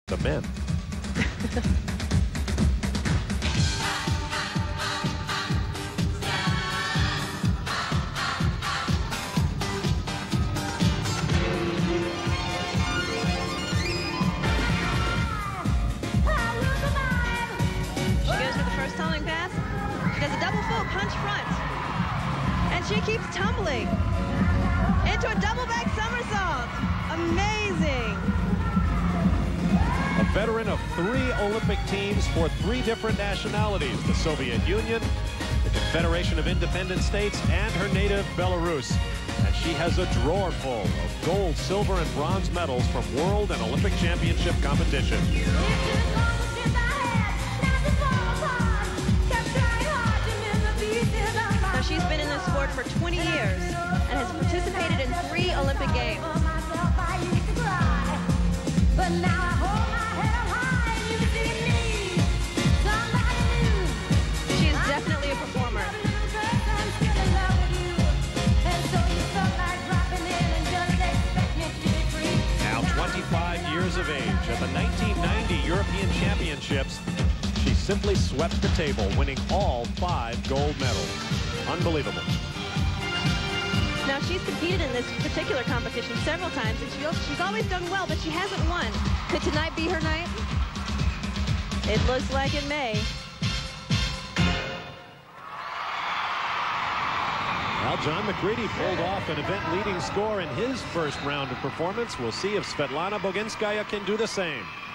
the men. Does a double full punch front, and she keeps tumbling into a double back somersault. Amazing. A veteran of 3 Olympic teams for 3 different nationalities: the Soviet Union, the Confederation of Independent States, and her native Belarus. And she has a drawer full of gold, silver, and bronze medals from world and Olympic championship competition. She's been in this sport for 20 years and has participated in 3 Olympic Games. She is definitely a performer. Now 25 years of age, at the 1990 European Championships, she simply swept the table, winning all 5 gold medals. Unbelievable. Now, she's competed in this particular competition several times, and she's always done well, but she hasn't won. Could tonight be her night? It looks like it may. Well, John McCready pulled off an event-leading score in his first round of performance. We'll see if Svetlana Boginskaya can do the same.